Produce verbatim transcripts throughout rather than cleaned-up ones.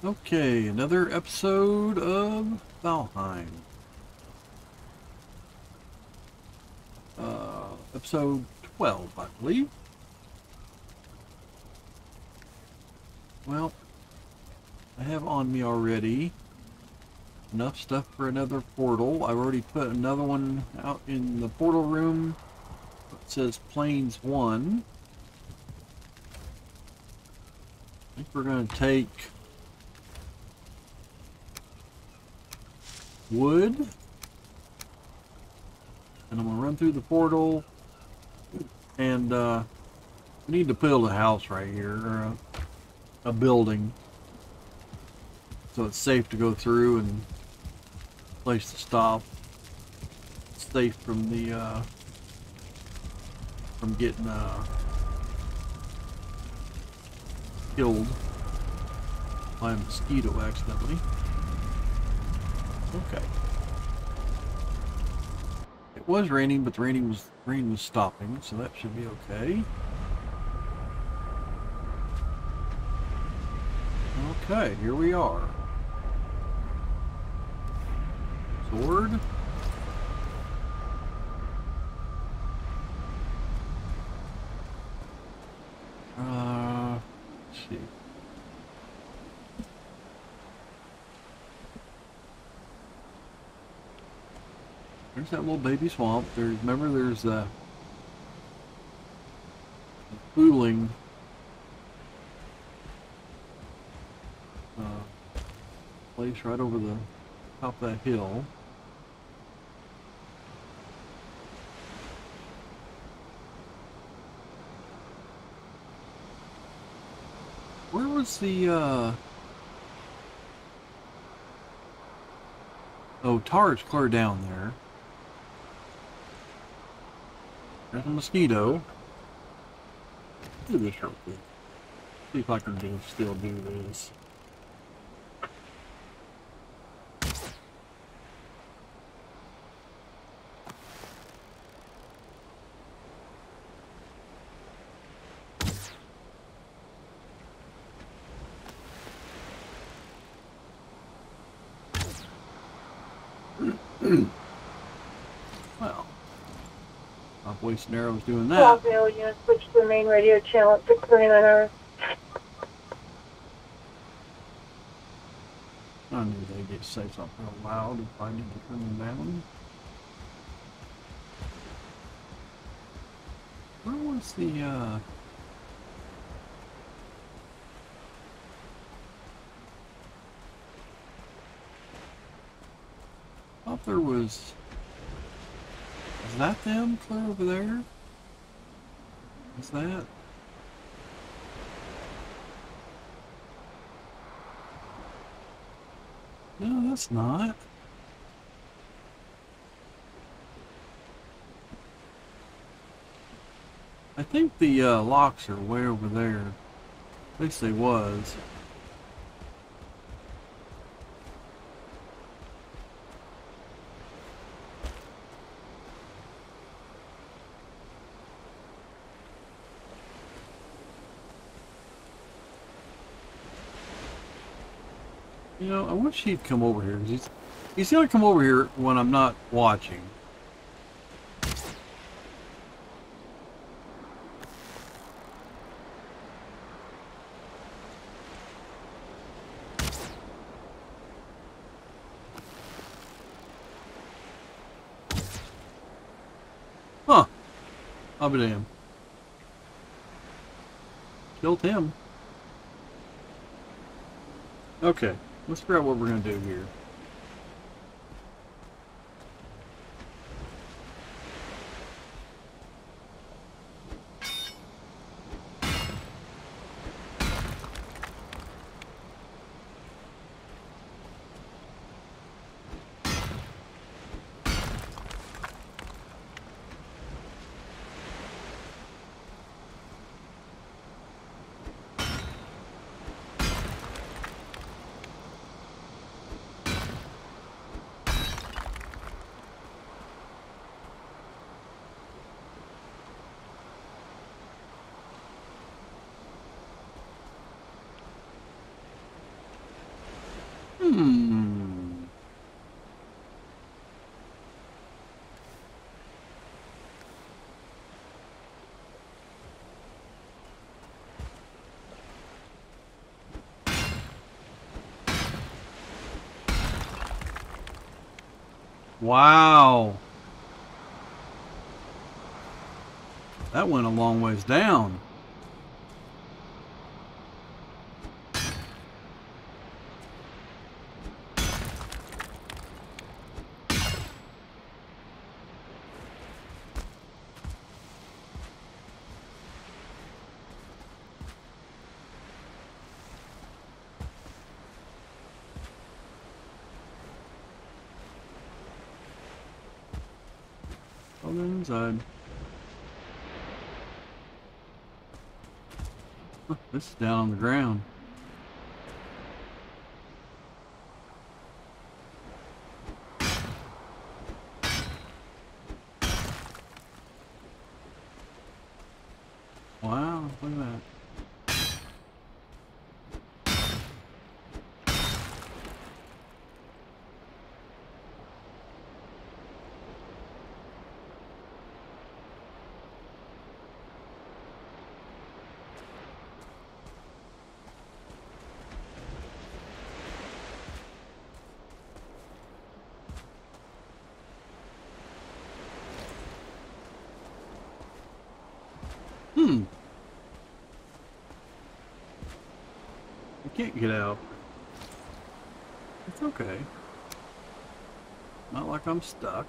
Okay, another episode of Valheim. Uh, episode twelve, I believe. Well, I have on me already enough stuff for another portal. I've already put another one out in the portal room. It says Plains one. I think we're going to take wood, and I'm going to run through the portal, and uh, we need to build a house right here, or a, a building, so it's safe to go through and place to stop. It's safe from the uh, from getting uh, killed by a mosquito accidentally. Okay. It was raining, but the raining was rain was stopping, so that should be okay. Okay, here we are. Sword. Uh, let's see. There's that little baby swamp. There's, remember, there's the pooling uh, place right over the top of that hill. Where was the, uh... oh, Tar's clear down there. There's a mosquito. Do this real quick. See if I can do, still do this. Well, not wasting arrows doing that. twelve million, switch to the main radio channel at six thirty-nine hours. I knew they'd get to say something real loud if I need to turn them down. Where was the, uh... I thought there was... Is that them clear over there? Is that? No, that's not. I think the uh, locks are way over there. At least they was. You know, I wish he'd come over here. He's, he's gonna come over here when I'm not watching. Huh. I'll be damned. Killed him. Okay. Let's figure out what we're going to do here. Hmm. Wow. That went a long ways down. On the inside. Huh, this is down on the ground. Wow, look at that. Hmm. I can't get out. It's okay. Not like I'm stuck.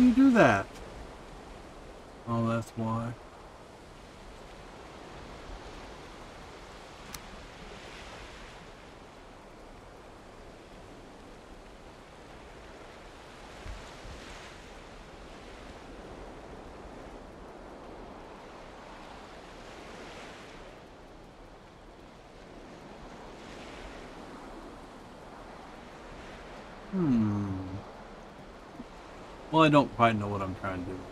didn't you do that? Oh, that's why. Hmm. Well, I don't quite know what I'm trying to do.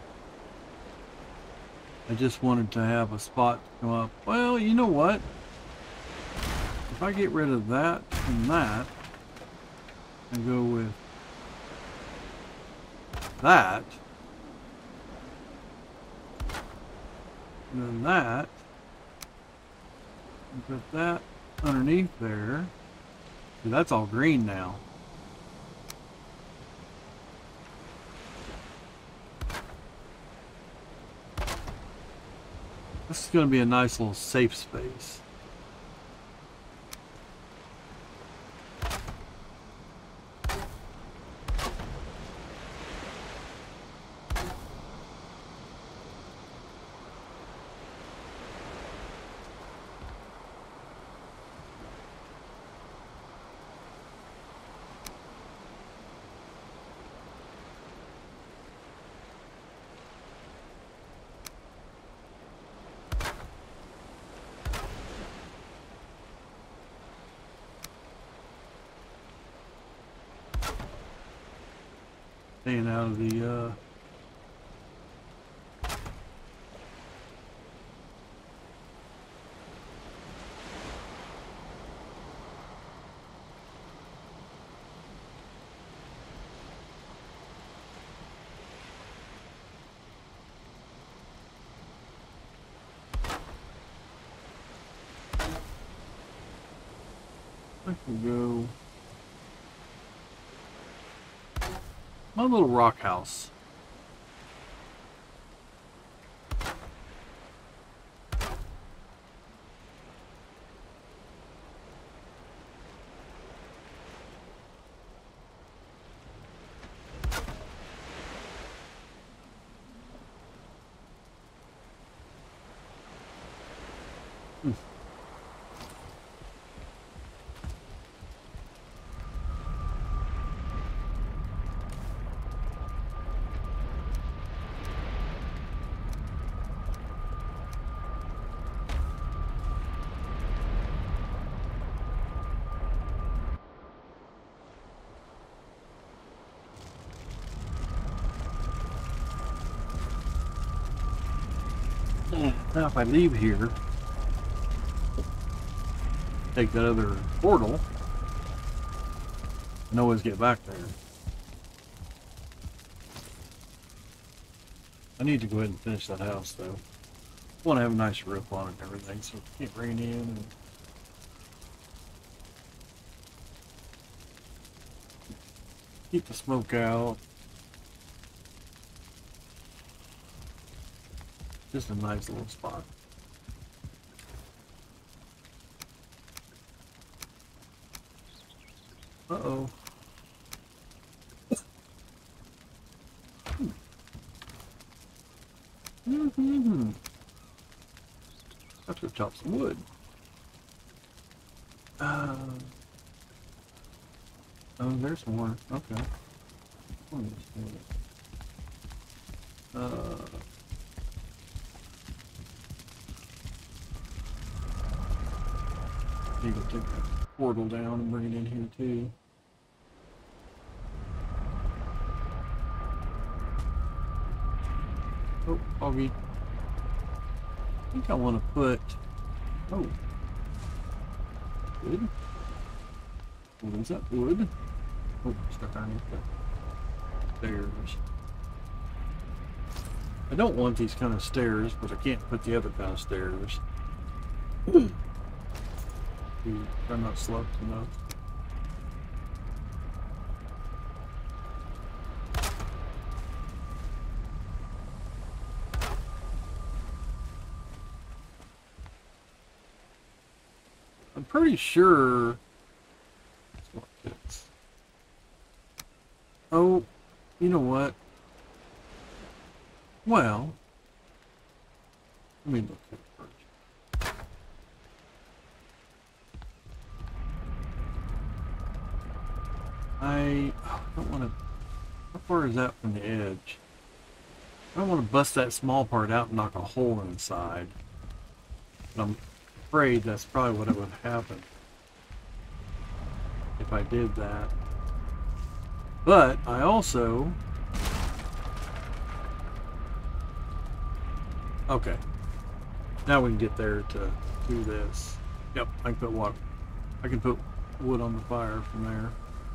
I just wanted to have a spot to come up. Well, you know what? If I get rid of that and that, and go with that, and then that, and put that underneath there. See, that's all green now. This is going to be a nice little safe space. Staying out of the, uh... I can go... my little rock house. Hmm. Now if I leave here, take that other portal, and always get back there. I need to go ahead and finish that house though. I want to have a nice roof on it and everything so it can't rain in. And keep the smoke out. Just a nice little spot. Uh-oh. Mm-hmm. Have to chop some wood. Uh, oh, there's more. Okay. Uh, need to take the portal down and bring it in here too. Oh, Augie. I think I want to put. Oh. Wood. What is that? Wood. Oh, stuck underneath the stairs. I don't want these kind of stairs, but I can't put the other kind of stairs. They're not sloped enough. I'm pretty sure. Oh, you know what? Well, let me look at it first. I don't want to. How far is that from the edge? I don't want to bust that small part out and knock a hole inside. But I'm afraid that's probably what would happen if I did that. But I also... Okay. Now we can get there to do this. Yep, I can put water. I can put wood on the fire from there.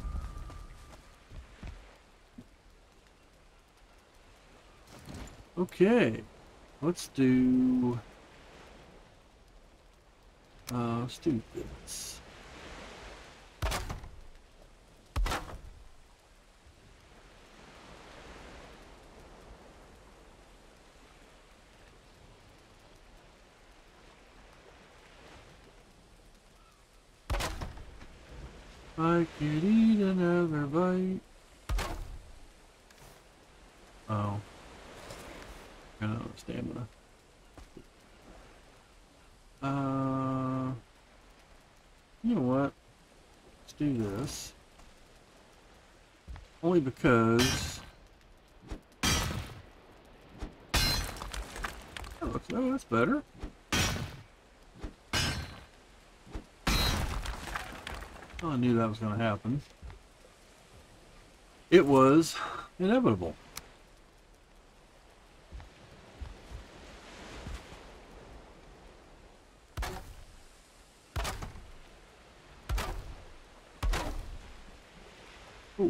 Okay, let's do, uh, let's do this. I could eat another bite. Oh. I don't know, stamina. Uh, you know what? Let's do this. Only because... Oh, looks, oh, that's better. Oh, I knew that was going to happen. It was inevitable. Ooh.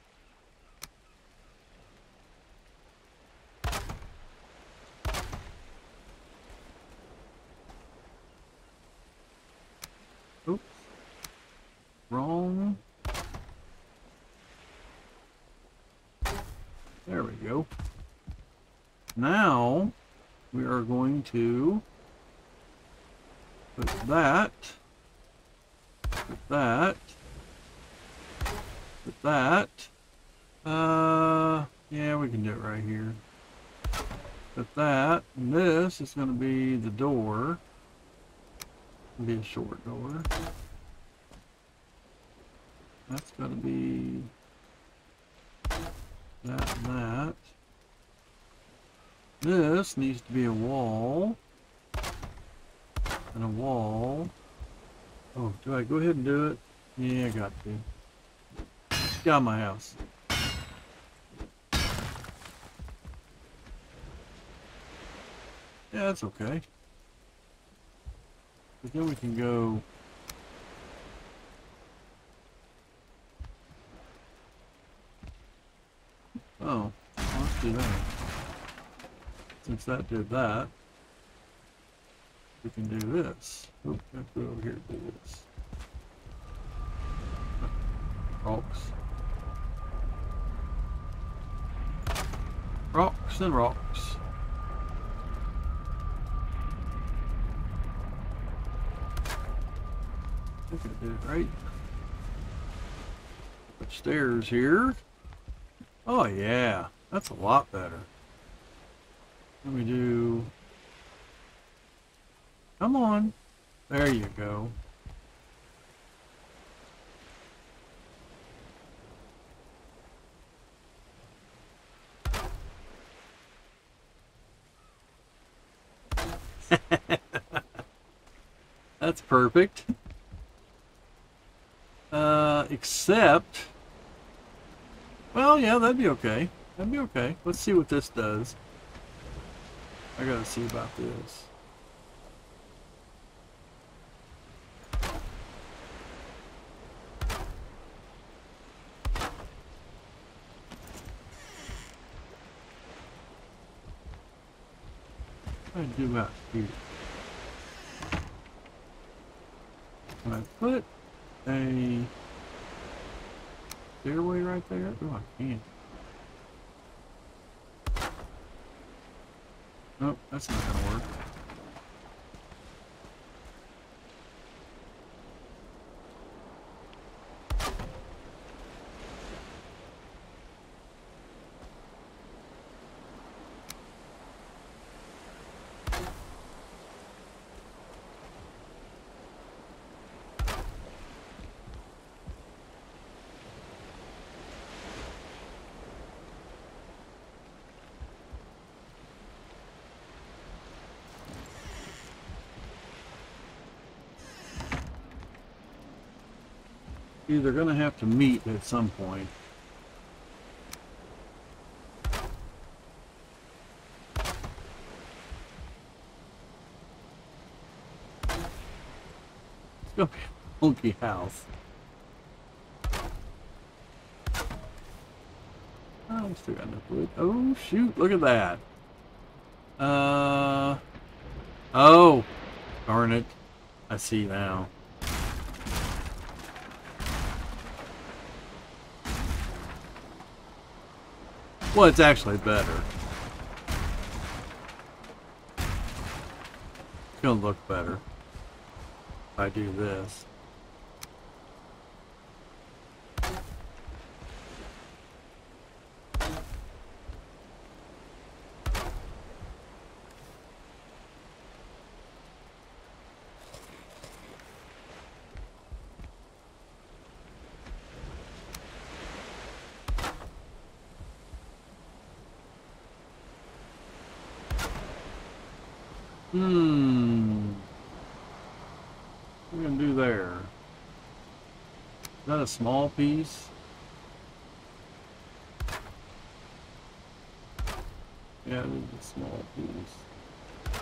Oops. Wrong. There we go. Now we are going to put that, put that, put that. Uh, yeah, we can do it right here. Put that, and this is going to be the door. It'll be a short door. That's going to be that and that. This needs to be a wall. And a wall. Oh, do I go ahead and do it? Yeah, I got to. Get out of my house. Yeah, that's okay. But then we can go... Oh, let's do that. Since that did that, we can do this. Oh, I have to go over here to do this. Rocks. Rocks and rocks. I think I did it right. Put stairs here. Oh yeah, that's a lot better. Let me do... Come on. There you go. That's perfect. Uh, except... Well, yeah, that'd be okay. That'd be okay. Let's see what this does. I gotta see about this. What do I do out here? Can I put a stairway right there? Oh, I can't. Nope, that's not gonna work. either going to have to meet at some point. It's going to be a funky house. Oh, we still got enough wood. Oh, shoot. Look at that. Uh. Oh. Darn it. I see now. Well, it's actually better. It's gonna look better if I do this. Hmm. What are we gonna do there? Is that a small piece? Yeah, it is a small piece.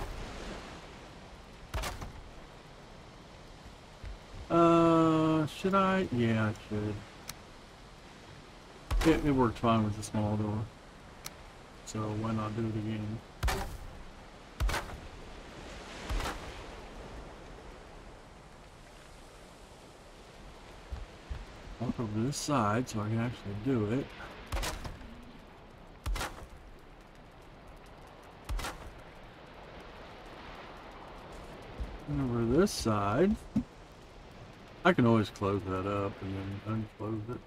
Uh, should I? Yeah, I should. It, it worked fine with the small door. So why not do it again? Walk over to this side so I can actually do it. And over to this side, I can always close that up and then unclose it.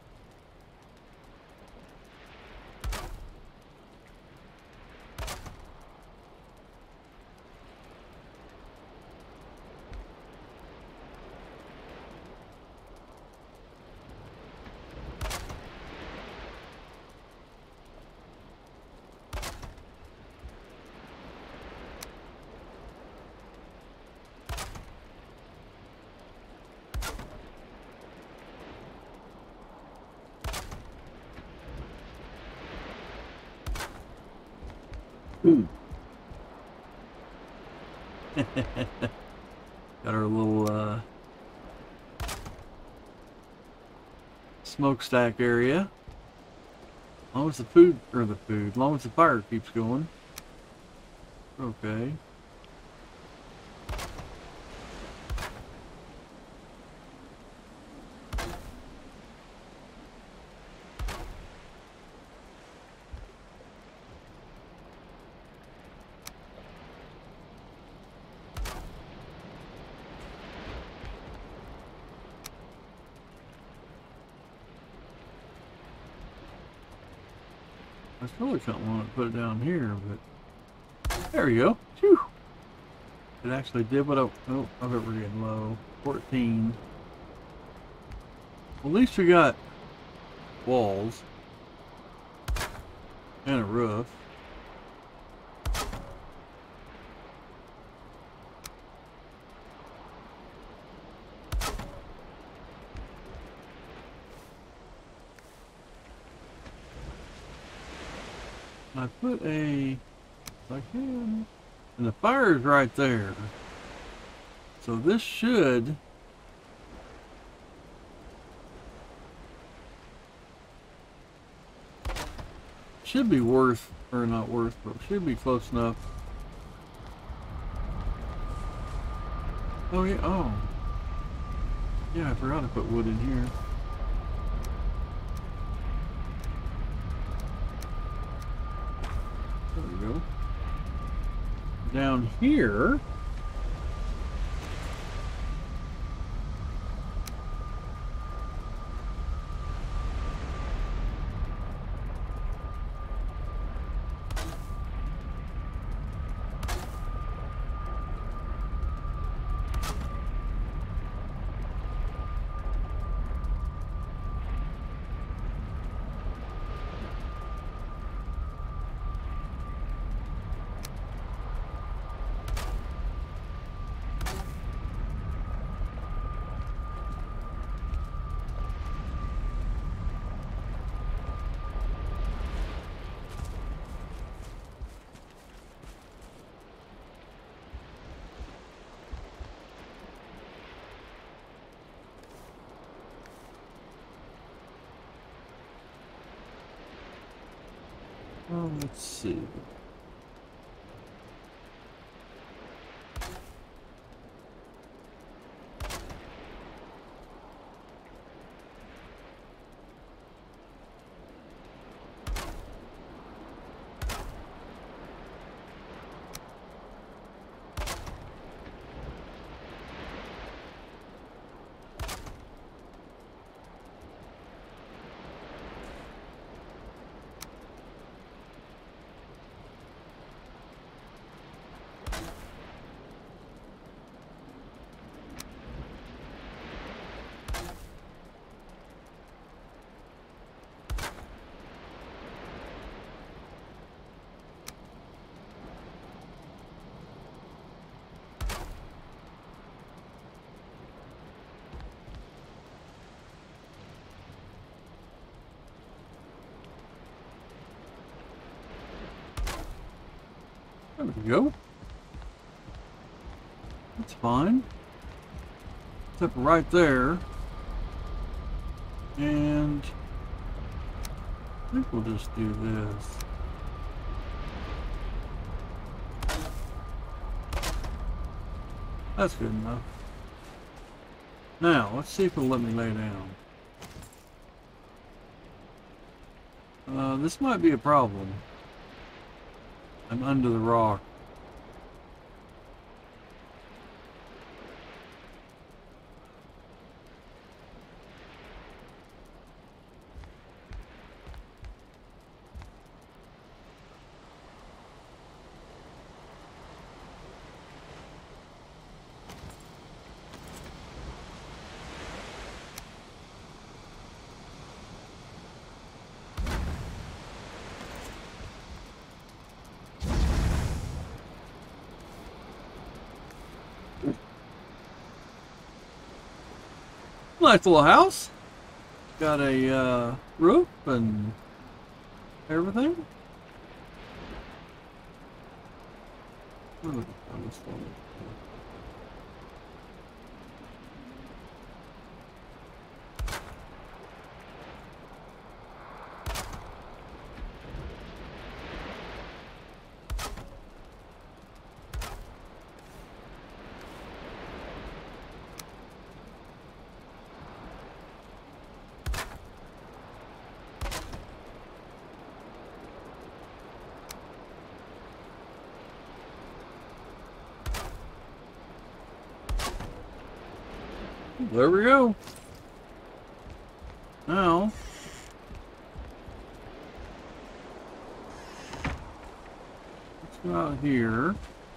Hmm. Got our little uh, smokestack area. As long as the food, or the food, as long as the fire keeps going. Okay. I really don't want to put it down here, but there we go. Phew. It actually did what I, oh, I bet we're getting low. fourteen. Well, at least we got walls and a roof. I put a, if I can, and the fire is right there. So this should, should be worth, or not worth, but should be close enough. Oh yeah, oh. Yeah, I forgot to put wood in here. There we go. Down here, Oh, let's see. There we go. That's fine. Except right there. And I think we'll just do this. That's good enough. Now, let's see if it'll let me lay down. Uh, this might be a problem. I'm under the rock. Nice little house. Got a uh, roof and everything. Oh, there we go. Now, let's go out here.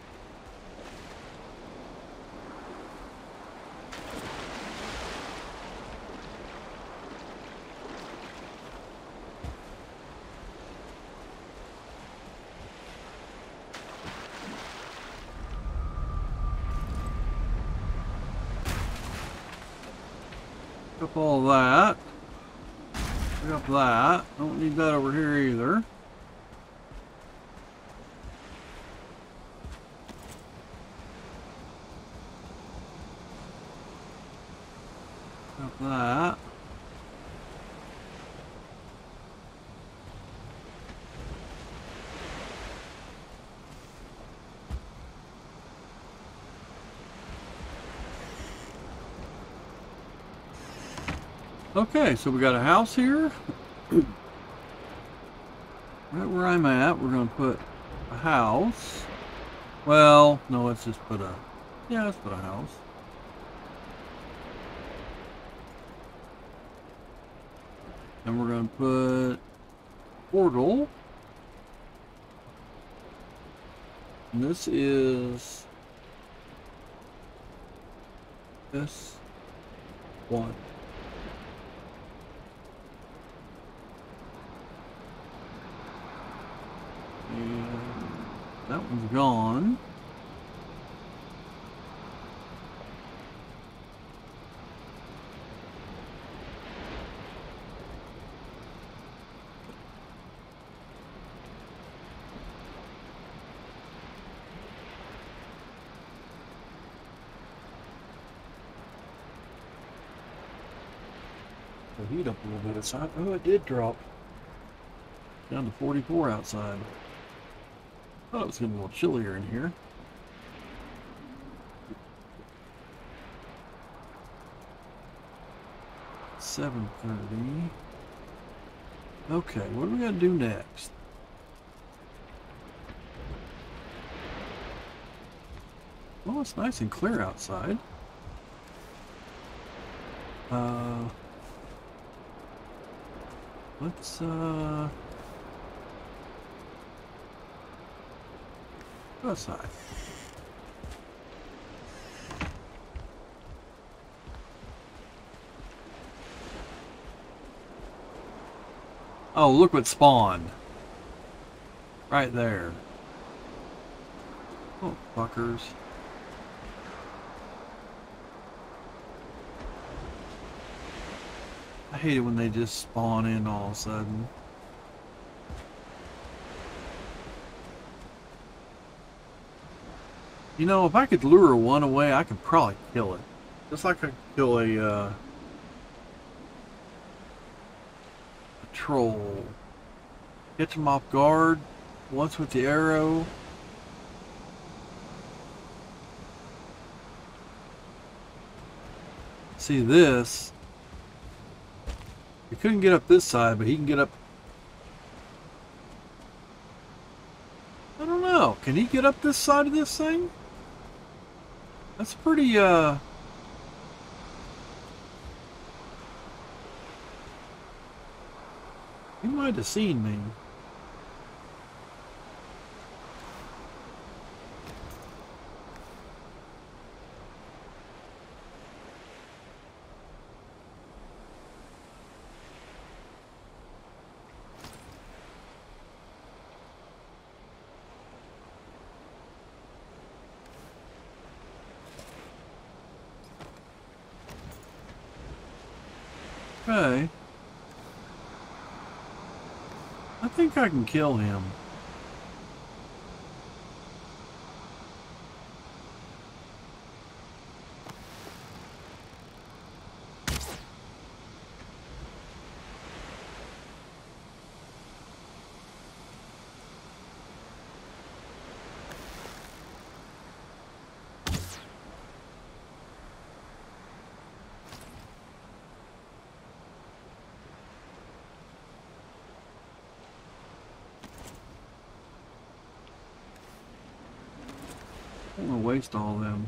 Up all that. Pick up that. Don't need that over here either. Pick up that. Okay, so we got a house here. Right where I'm at, we're going to put a house. Well, no, let's just put a, yeah, let's put a house. And we're going to put portal. And this is this one. And that one's gone. The heat up a little bit. It's hot. Oh, it did drop. Down to forty-four outside. Thought it was getting a little chillier in here. seven thirty. Okay, what are we gonna do next? Well, it's nice and clear outside. Uh, let's, uh, go outside. Oh, look what spawned. Right there. Oh, fuckers. I hate it when they just spawn in all of a sudden. You know, if I could lure one away, I could probably kill it. Just like I could kill a, uh, a troll. Catch him off guard once with the arrow. See this? He couldn't get up this side, but he can get up. I don't know. Can he get up this side of this thing? That's pretty, uh... He might have seen me. Okay. I think I can kill him. I don't want to waste all of them.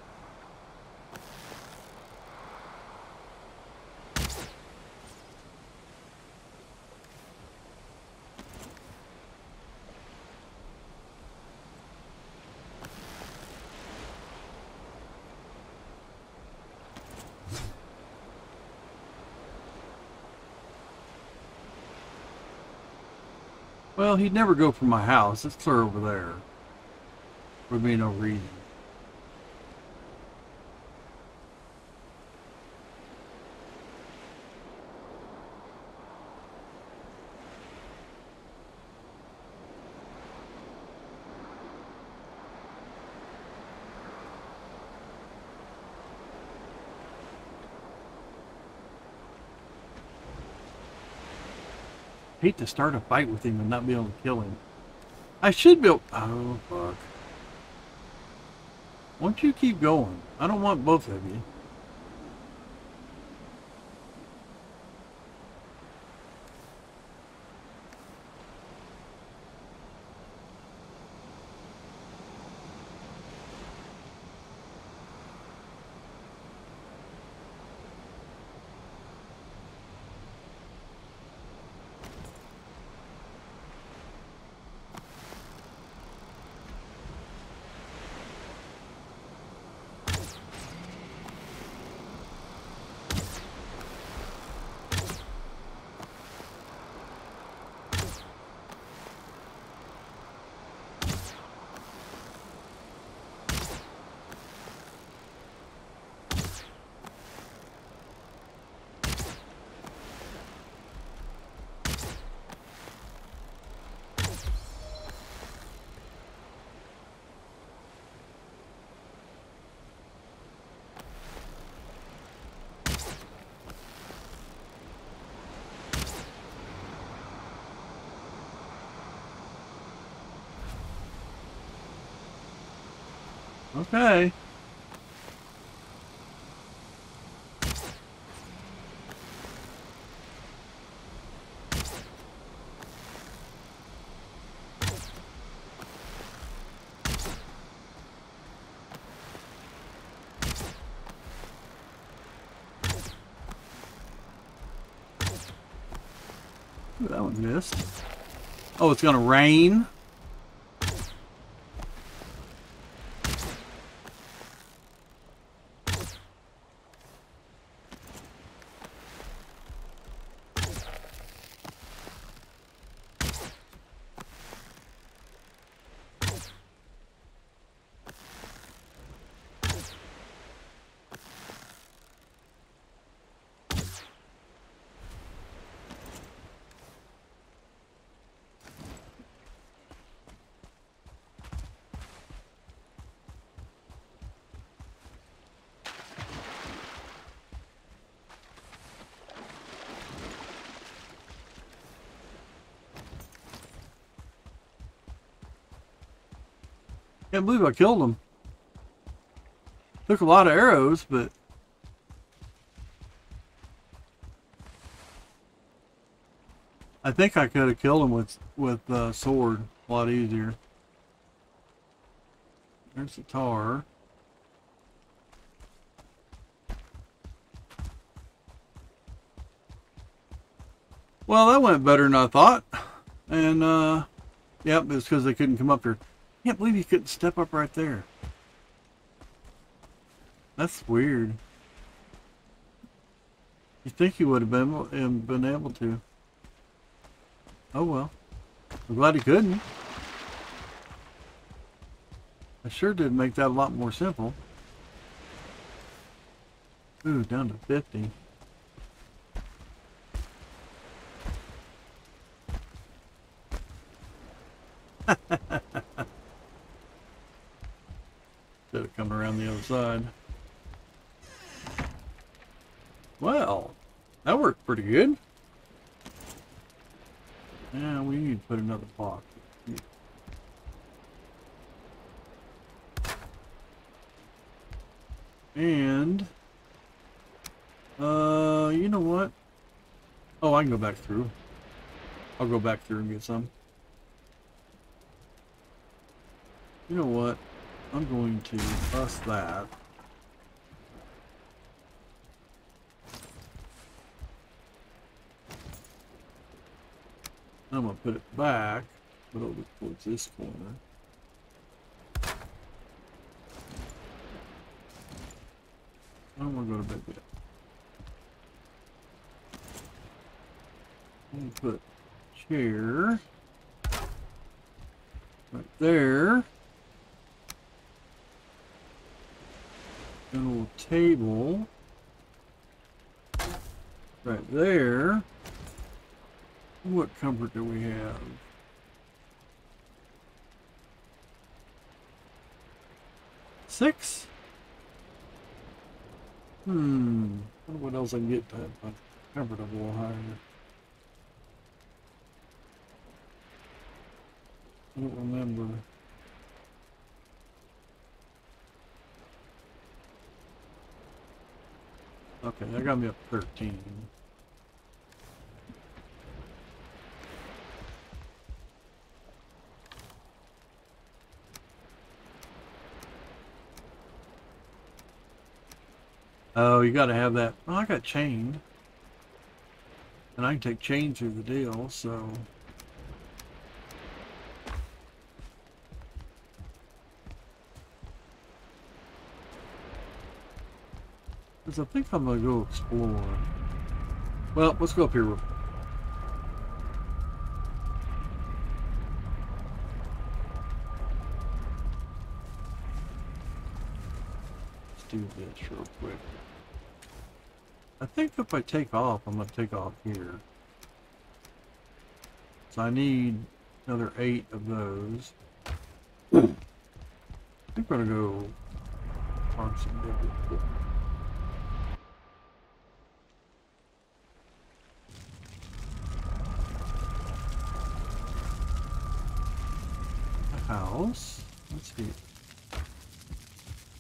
Well, he'd never go for my house. It's clear over there. Would be no reason. Hate to start a fight with him and not be able to kill him. I should be able... Oh, fuck. Why don't you keep going? I don't want both of you. Okay. Ooh, that one missed. Oh, it's gonna rain. Can't believe I killed him. Took a lot of arrows, but I think I could have killed him with with uh, sword a lot easier. There's the tar. Well, that went better than I thought. And uh, yep, it's because they couldn't come up here. Can't believe you couldn't step up right there. That's weird. You think you would have been been able to? Oh well. I'm glad he couldn't. I sure did make that a lot more simple. Ooh, down to fifty. Should have come around the other side. Well, that worked pretty good. Yeah, we need to put another block. And, uh, you know what? Oh, I can go back through. I'll go back through and get some. You know what? I'm going to bust that. I'm going to put it back, but over towards this corner. I don't want to go to bed yet. I'm going to put a chair right there. And a little table right there. What comfort do we have? Six? Hmm. I wonder what else I can get to have my comfort a little higher. I don't remember. Okay, that got me up to thirteen. Oh, you got to have that. Oh, I got chained. And I can take chain through the deal, so. Because I think I'm going to go explore. Well, let's go up here real quick. Let's do this real quick. I think if I take off, I'm going to take off here. So I need another eight of those. I think we're going to go farm some bigger. House. Let's see.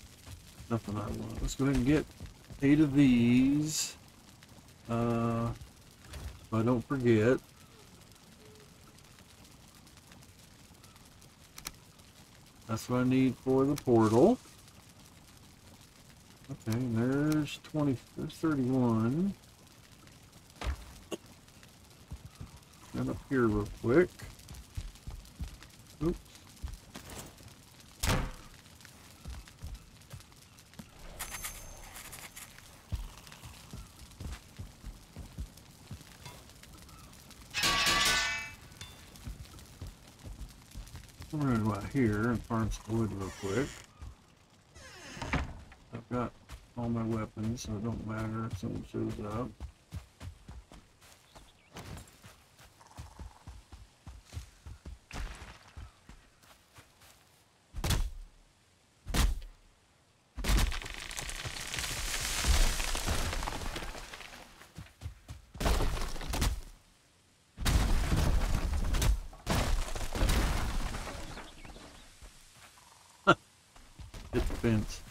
Nothing I want. Let's go ahead and get eight of these. Uh, so I don't forget. That's what I need for the portal. Okay, and there's twenty, there's thirty-one. Get up here real quick. Oops. I'm gonna go out here and farm some wood real quick. I've got all my weapons, so it don't matter if someone shows up. Hit the fence.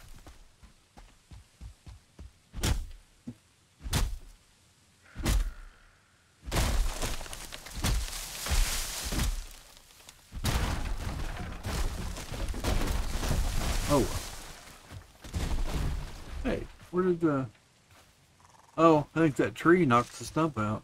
Oh. Hey, where did the... Oh, I think that tree knocked the stump out.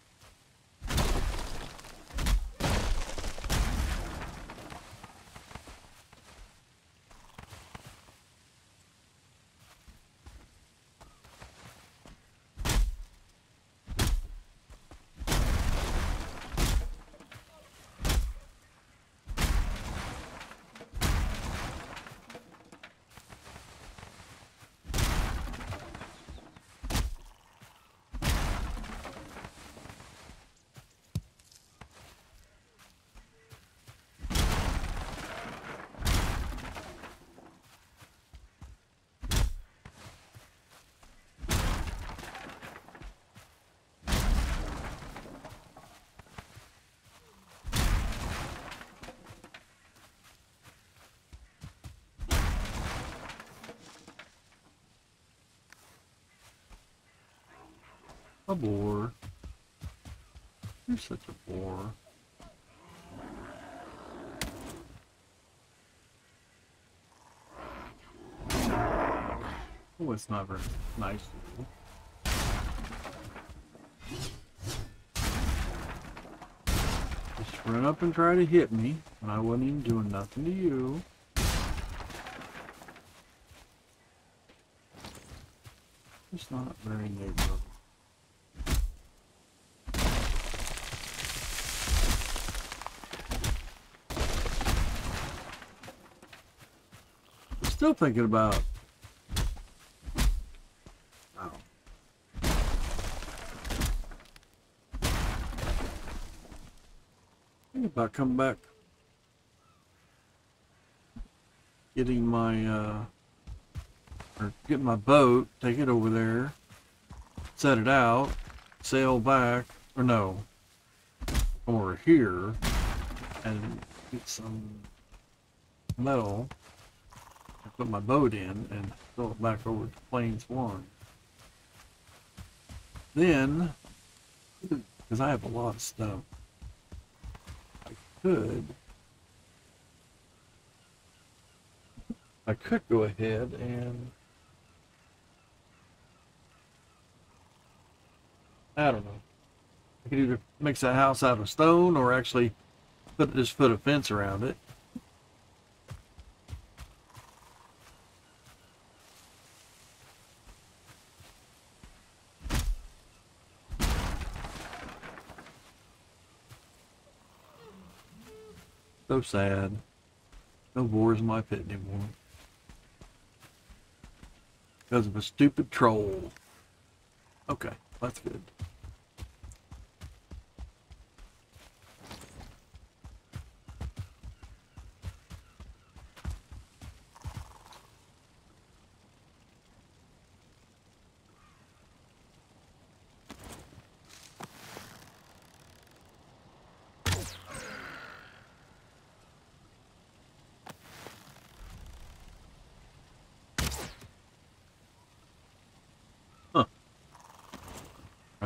A boar. You're such a bore. Oh, it's not very nice of you. Just run up and try to hit me, and I wasn't even doing nothing to you. It's not very neighborly. I'm still thinking about... Oh. Thinking about coming back. Getting my, uh... or getting my boat, take it over there, set it out, sail back, or no, come over here and get some metal and put my boat in and throw it back over to Plains One. Then, because I have a lot of stuff, I could, I could go ahead and I don't know. I could either make that house out of stone or actually put just put a fence around it. So sad. No boars in my pit anymore. Because of a stupid troll. Okay, that's good.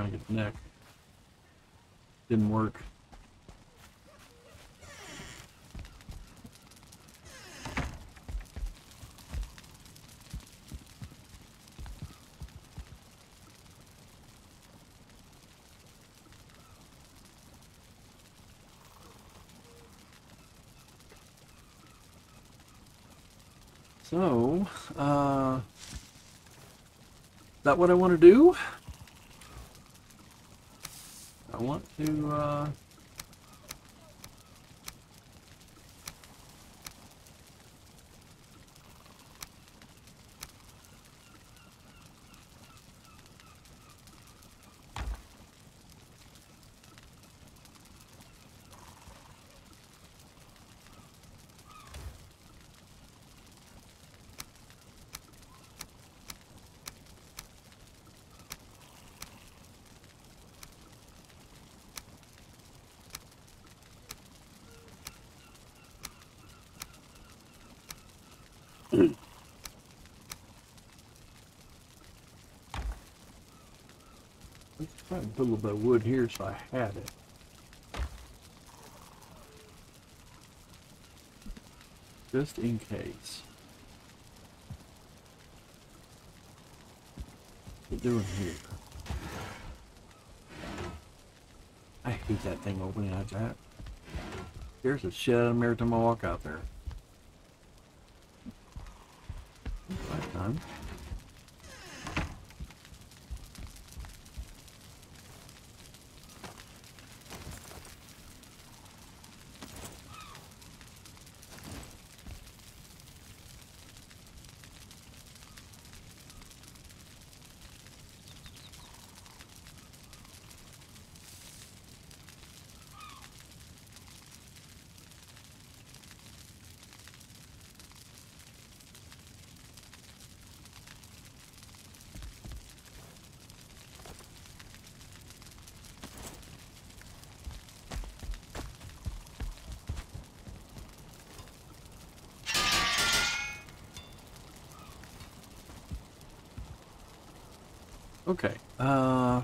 trying to get the neck. Didn't work. So, uh, is that what I want to do? I want to, uh, let's try and put a little bit of wood here so I had it. Just in case. What are we doing here? I hate that thing opening like that. There's a shit out of me every time I walk out there. Last time. Okay, uh...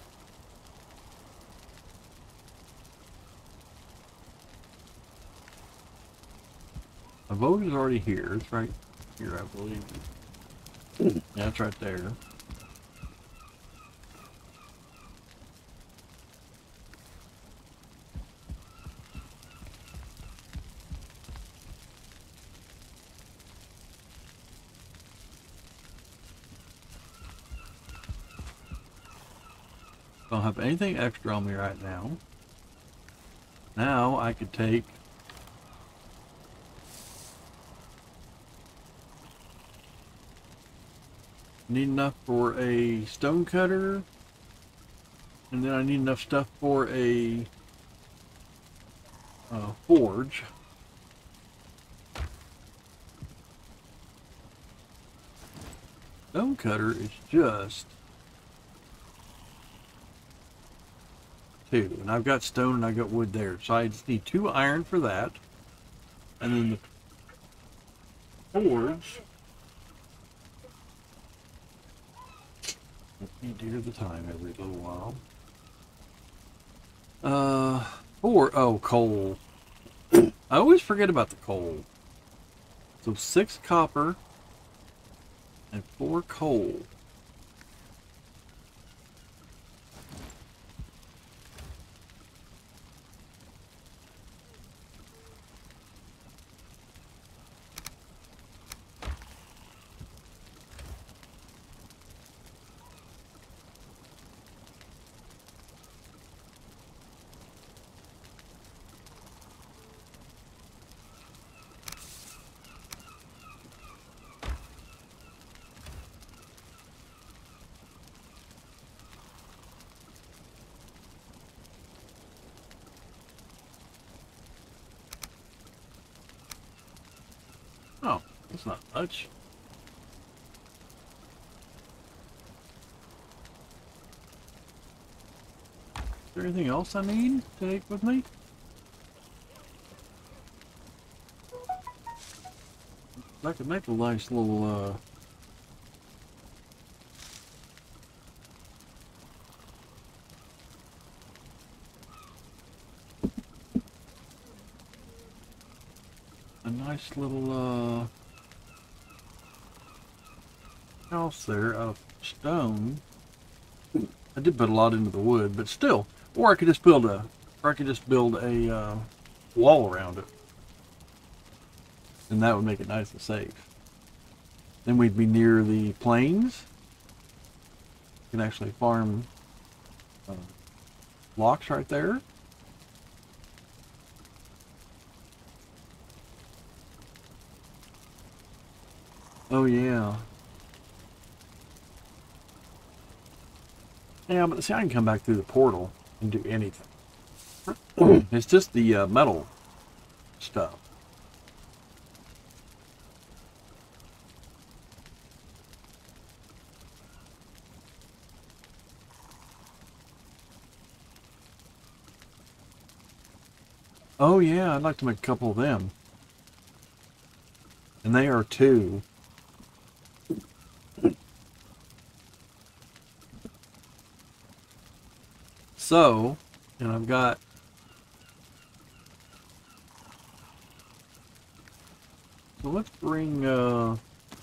my boat is already here. It's right here, I believe. Yeah, it's right there. Don't have anything extra on me right now. Now I could take need enough for a stone cutter, and then I need enough stuff for a uh, forge. Stone cutter is just two, and I've got stone and I've got wood there, so I just need two iron for that, and then the forge. I need to hear the time every little while. Uh, four, oh, coal. I always forget about the coal. So six copper and four coal. Oh, that's not much. Is there anything else I need to take with me? I could make a nice little, uh... nice little uh, house there out of stone. I did put a lot into the wood, but still. Or I could just build a, or I could just build a uh, wall around it, and that would make it nice and safe. Then we'd be near the plains. You can actually farm uh, blocks right there. Oh yeah. Yeah, but see, I can come back through the portal and do anything. It's just the uh, metal stuff. Oh yeah, I'd like to make a couple of them. And they are two. So, and I've got so let's bring uh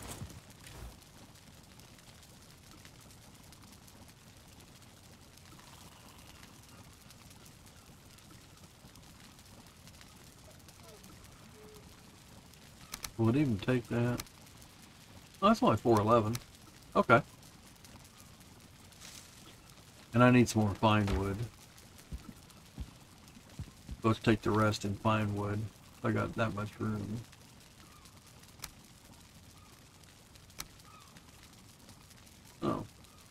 will it even take that? Oh, that's only four eleven. Okay. And I need some more fine wood. Let's take the rest in fine wood. I got that much room. Oh.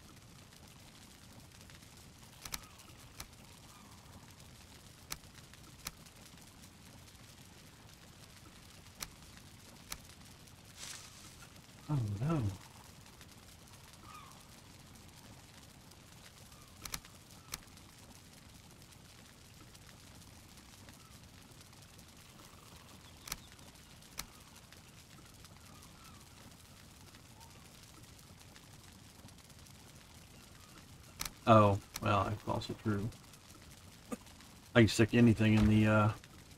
Oh no. Oh, well, that's also true. I can stick anything in the uh,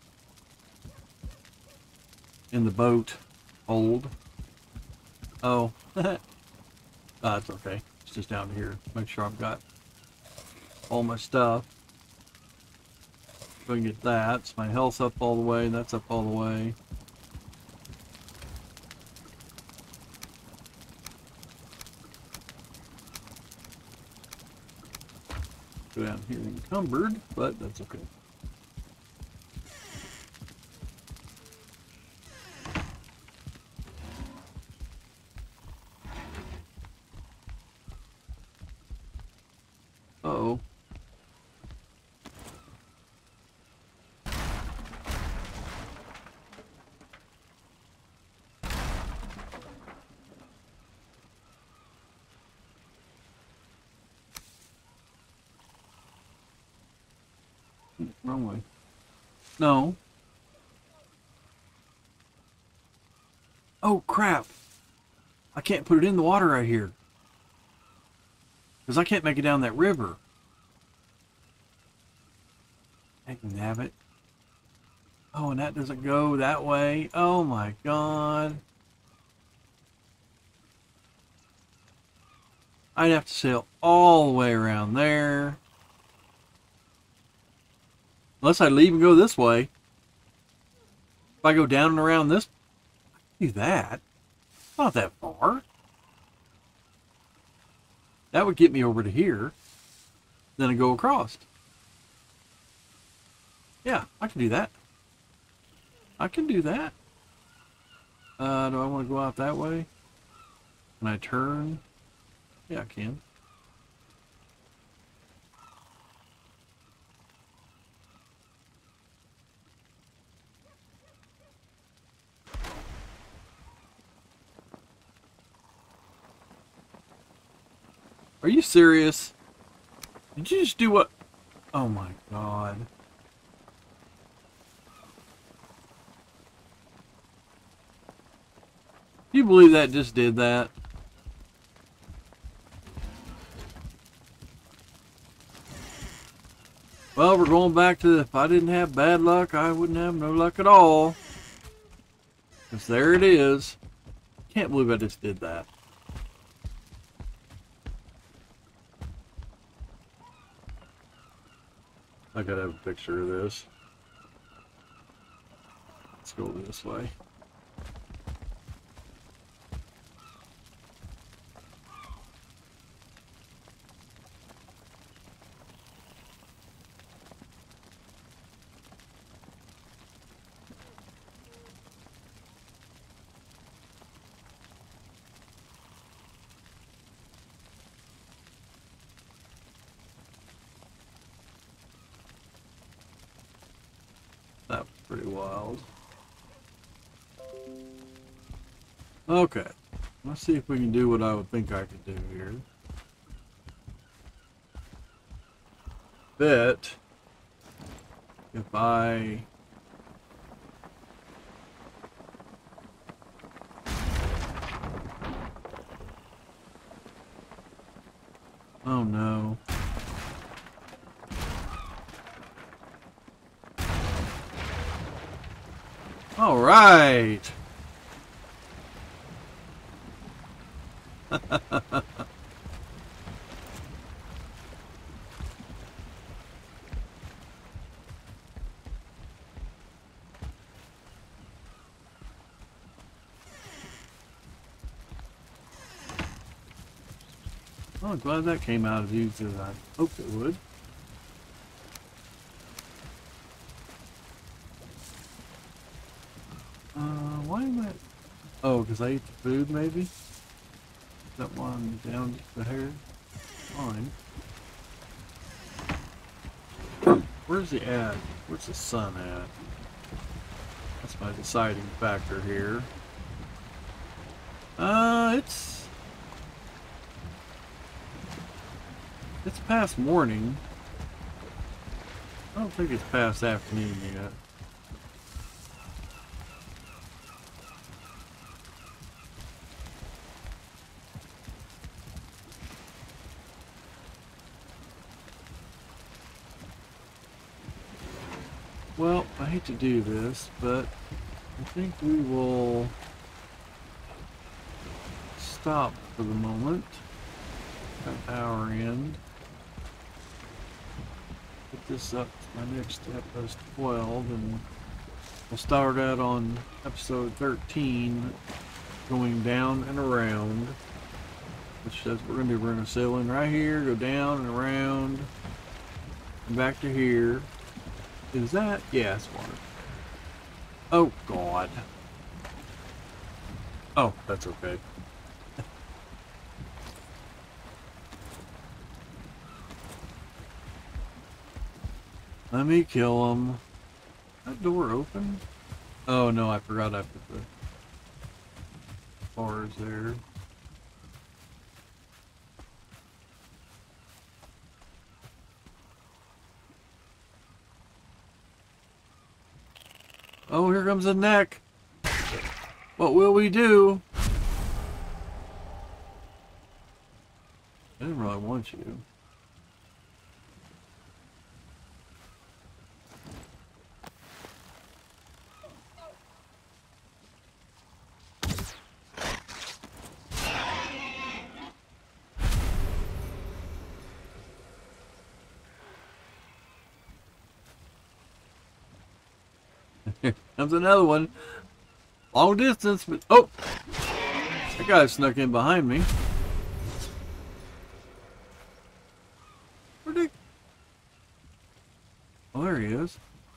in the boat hold. Oh, ah, that's okay. It's just down here. Make sure I've got all my stuff. Go and get that. So my health's up all the way. That's up all the way. Go down here encumbered, but that's okay. Uh-oh. Wrong way. No. Oh, crap. I can't put it in the water right here. Because I can't make it down that river. I can have it. Oh, and that doesn't go that way. Oh my god. I'd have to sail all the way around there. Unless I leave and go this way. If I go down and around this, I can do that. Not that far. That would get me over to here. Then I go across. Yeah, I can do that. I can do that. Uh, do I want to go out that way? Can I turn? Yeah, I can. Are you serious? Did you just do what? Oh my god. Do you believe that just did that? Well, we're going back to, if I didn't have bad luck, I wouldn't have no luck at all. Because there it is. Can't believe I just did that. I gotta have a picture of this. Let's go this way. That was pretty wild. Okay, let's see if we can do what I would think I could do here. Bet if I oh no. All right. Oh, I'm glad that came out as easy as I hoped it would. Uh, why am I... Oh, because I ate the food, maybe? Is that why I'm down the hair? Fine. Where's the ad? Where's the sun at? That's my deciding factor here. Uh, it's... It's past morning. I don't think it's past afternoon yet. Well, I hate to do this, but I think we will stop for the moment at our end. Put this up to my next episode twelve, and we'll start out on episode thirteen, going down and around, which says we're going to do. We're going to sail in right here, go down and around, and back to here. Is that? Yeah, it's water. Oh, God. Oh, that's okay. Let me kill him. That door open? Oh, no, I forgot I put the bars there. Oh, here comes the neck. What will we do? I didn't really want you. Here comes another one. Long distance, but oh! That guy snuck in behind me. Where'd he? Oh, there he is.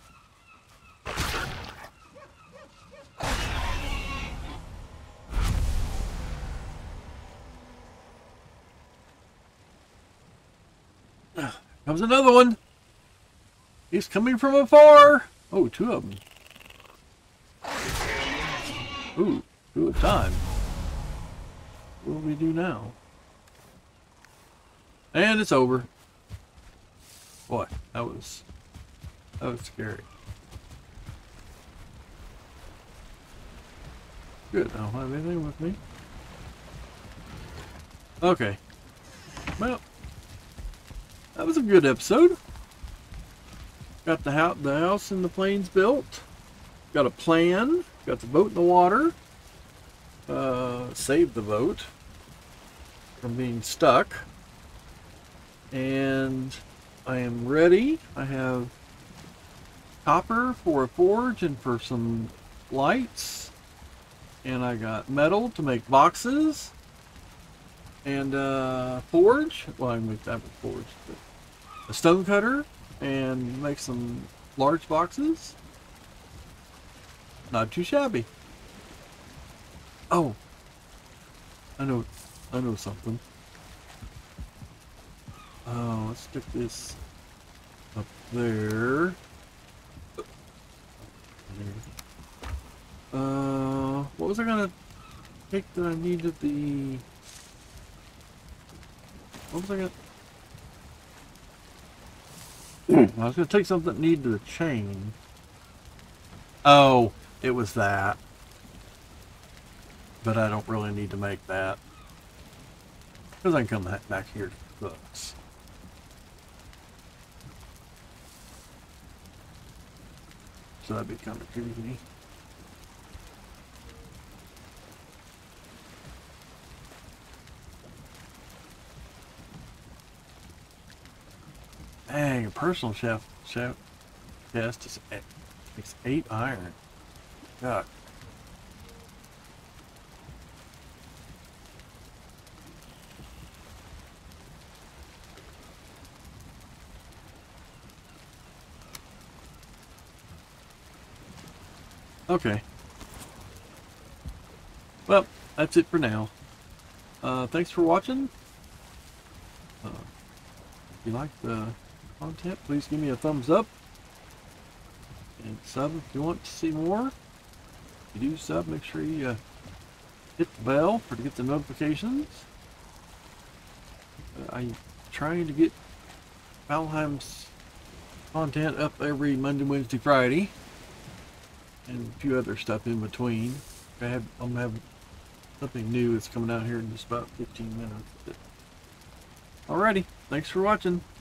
Comes another one. He's coming from afar. Oh, two of them. Ooh, two at a time. What do we do now? And it's over. Boy, that was that was scary. Good, I don't have anything with me. Okay. Well, that was a good episode. Got the house, the house and the planes built. got a plan. Got the boat in the water. Uh, saved the boat from being stuck. And I am ready. I have copper for a forge and for some lights. And I got metal to make boxes. And uh, forge. Well, I can make that with forge. But a stone cutter and make some large boxes. Not too shabby. Oh, I know, I know something. Oh, let's stick this up there. Uh, what was I gonna take that I needed the? What was I gonna? I was gonna take something that needed the chain. Oh, it was that. But I don't really need to make that. Because I can come back here to books. So that'd be kind of goofy. Dang, a personal chef chef chest is takes eight iron. God. Okay. Well, that's it for now. Uh, thanks for watching. Uh, if you like the content, please give me a thumbs up. And sub if you want to see more. If you do sub, make sure you uh, hit the bell for to get the notifications. Uh, I'm trying to get Valheim's content up every Monday, Wednesday, Friday. And a few other stuff in between. I have, I'm gonna have something new that's coming out here in just about fifteen minutes. Alrighty, thanks for watching.